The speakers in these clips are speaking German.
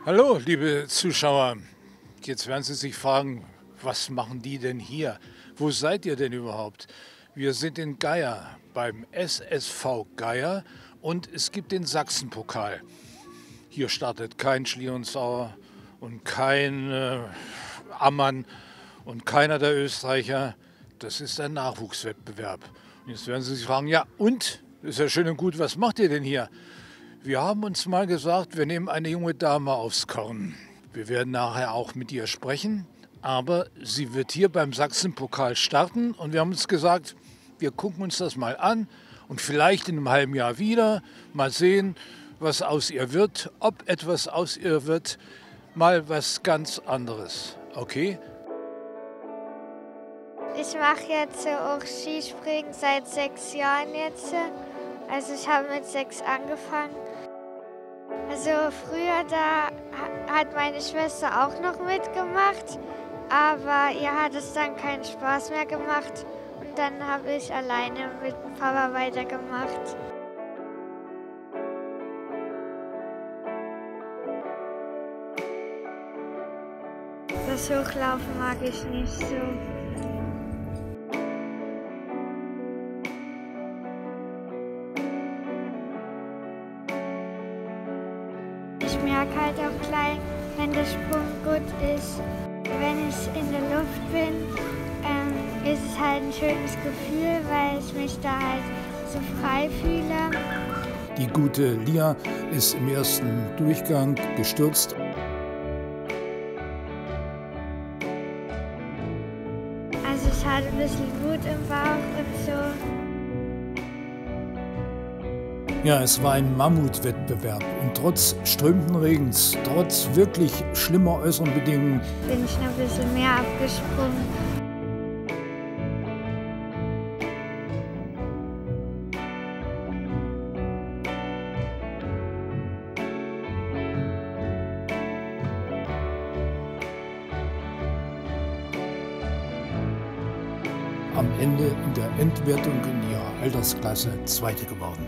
Hallo, liebe Zuschauer. Jetzt werden Sie sich fragen, was machen die denn hier? Wo seid ihr denn überhaupt? Wir sind in Geier beim SSV Geier und es gibt den Sachsenpokal. Hier startet kein Schlieren-Sauer und kein Ammann und keiner der Österreicher. Das ist ein Nachwuchswettbewerb. Und jetzt werden Sie sich fragen, ja und? Ist ja schön und gut, was macht ihr denn hier? Wir haben uns mal gesagt, wir nehmen eine junge Dame aufs Korn. Wir werden nachher auch mit ihr sprechen, aber sie wird hier beim Sachsenpokal starten und wir haben uns gesagt, wir gucken uns das mal an und vielleicht in einem halben Jahr wieder, mal sehen, was aus ihr wird, ob etwas aus ihr wird, mal was ganz anderes. Okay? Ich mache jetzt auch Skispringen seit 6 Jahren jetzt. Also ich habe mit 6 angefangen. Also früher, da hat meine Schwester auch noch mitgemacht, aber ihr hat es dann keinen Spaß mehr gemacht und dann habe ich alleine mit Papa weitergemacht. Das Hochlaufen mag ich nicht so. Ich merke halt auch gleich, wenn der Sprung gut ist. Wenn ich in der Luft bin, ist es halt ein schönes Gefühl, weil ich mich da halt so frei fühle. Die gute Lia ist im ersten Durchgang gestürzt. Also ich hatte ein bisschen Wut im Bauch und so. Ja, es war ein Mammutwettbewerb und trotz strömenden Regens, trotz wirklich schlimmer äußeren Bedingungen, Bin ich noch ein bisschen mehr abgesprungen. am Ende in der Endwertung in ihrer Altersklasse Zweite geworden.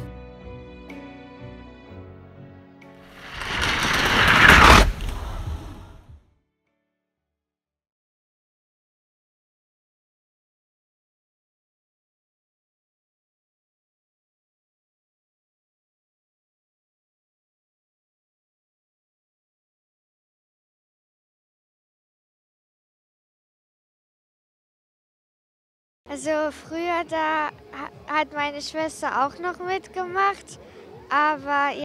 Also früher, da hat meine Schwester auch noch mitgemacht, aber